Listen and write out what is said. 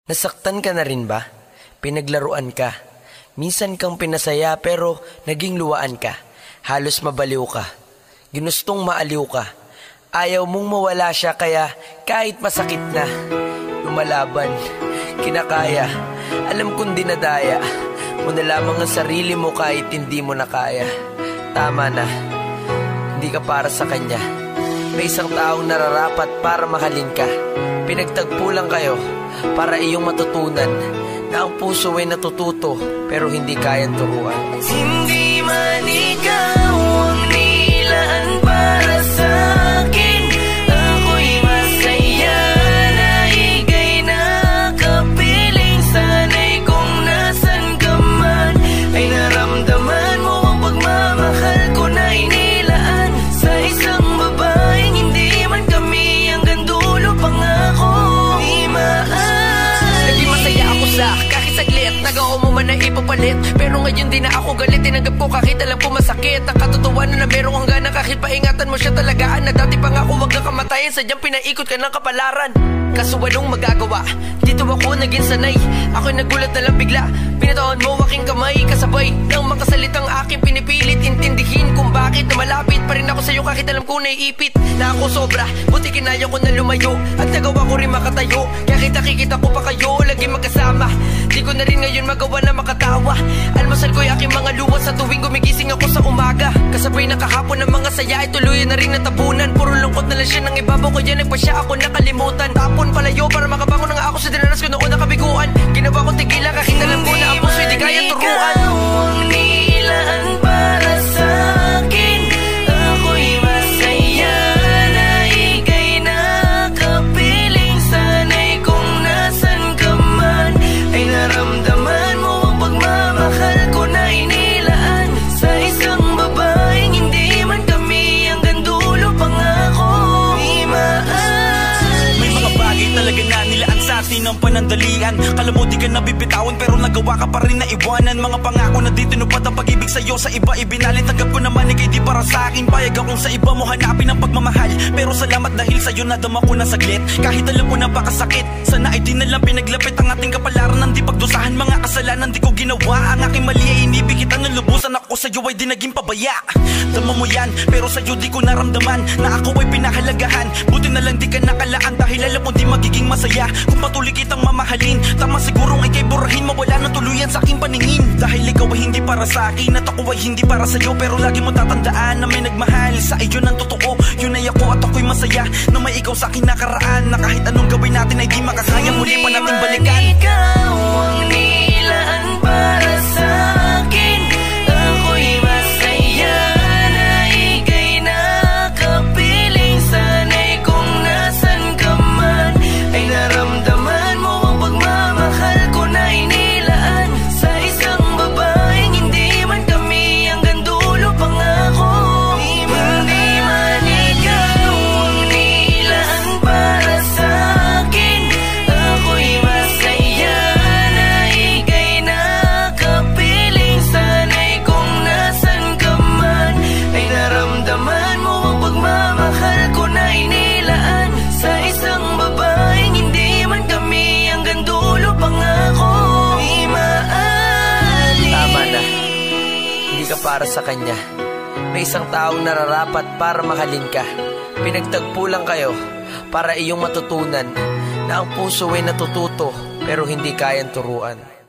Nasaktan ka na rin ba? Pinaglaruan ka. Minsan kang pinasaya pero naging luwaan ka. Halos mabaliw ka. Ginustong maaliw ka. Ayaw mong mawala siya kaya kahit masakit na. Lumalaban, kinakaya. Alam kong dinadaya mo na lamang ang sarili mo kahit hindi mo na kaya. Tama na, hindi ka para sa kanya. May isang taong nararapat para mahalin ka. Pinagtagpo lang kayo para iyong matutunan na ang puso ay natututo pero hindi kayang turuan. Hindi man ikaw ang nilaan para sa akin, ako'y masaya na ika'y nakapiling. Sana'y kung nasan ka man ay naramdaman mo ang pagmamahal ko na inilaan sa isang babaeng hindi man kami hanggang dulo pangako. Naging masaya ako sa kahit saglit, nagawa mo man na ipapalit. Pero ngayon di na ako galit, tinanggap ko kahit alam ko masakit. Ang katotohanan na merong hangganan kahit paingatan mo siya talagaan. Na dati pa nga ako wag kang kamatayin, sadyang pinaikot ka ng kapalaran. Kaso anong magagawa, dito ako naging sanay. Ako'y nagulat na lang bigla, pinataon mo aking kamay. Kasabay ng mga salitang aking pinipilit intindihin kung bakit na malapit pa rin ako sa'yo kahit alam ko naiipit na ako sobra. Buti kinaya ko na lumayo at nagawa ko rin makatayo. Kaya kita ko pa kayo, lagi magkasama. Di ko na rin ngayon magawa na makatawa. Almasal ko'y aking mga luwas sa tuwing gumigising ako sa umaga. Kasabay ng kahapon ng mga saya ay tuluyan na rin natabunan. Puro lungkot na lang siya ng ibabaw ko yan, nagpa siya ako nakalimutan. Tapon palayo para makabangon na nga ako sa dinanas ko noon nakabiguan. Ginawa ko tigila kahit alam ko na ang puso hindi kaya turuan. Ang nilaan para sa akin, ako'y masaya na ika'y nakapiling. Sana'y kung nasan ka man ay naramdaman mo ang pagmamahal ko na inilaan sa isang babaeng hindi man kami hanggang dulo pangako. May mga bagay talaga na nilaan sa atin ng panandalian. Kala mo di ka nabibitawan pero nagawa ka pa rin na iwanan. Mga pangako na di tinupad ang pag-ibig sa'yo, sa iba ibinalin. Tanggap ko naman ikay di para sa akin. Payag akong sa iba mo hanapin ang pagmamahal. Pero salamat dahil sa'yo nadama ko na saglit. Kahit alam ko na pakasakit, sana ay di na lang pinaglapit ang ating kapalaran. Ang di pagdusahan mga kasalanan di ko ginawa. Ang aking mali ay inibig kita nung lubusan ako sa'yo ay di naging pabaya. Dama mo yan pero sa'yo di ko naramdaman na ako ay pinahalagahan. Buti na lang di ka nakalaan dahil alam mo di magiging masaya kung patuloy kitang mamahalin. Tama sigurong ikay burahin, mawala ng tuluyan sa aking paningin. Dahil ikaw ay hindi para sa akin at ako ay hindi para sa'yo. Pero lagi mo tatandaan na may nagmahal sa iyo ng totoo. Yun ay ako at ako'y masaya na may ikaw sa akin nakaraan. Na kahit anong gawin natin ay di makakaya muli pa natin balikan. Ikaw ang nilaan para sa akin, ako'y masaya na ika'y nakapiling. Sana'y kung nasan ka man ay naramdaman mo ang pagmamahal ko na inilaan sa isang babaeng hindi man kami hanggang dulo pangako. Hindi man ikaw ang nilaan para sa akin, ako'y masaya na ika'y nakapiling. Sana'y kung nasan ka man ay naramdaman mo ang pagmamahal ko na inilaan sa isang babaeng hindi man kami hanggang dulo pangako. Tama na, hindi ka para sa kanya. May isang taong nararapat para mahalin ka. Pinagtagpo lang kayo para iyong matutunan na ang puso ay natututo pero hindi kayang turuan.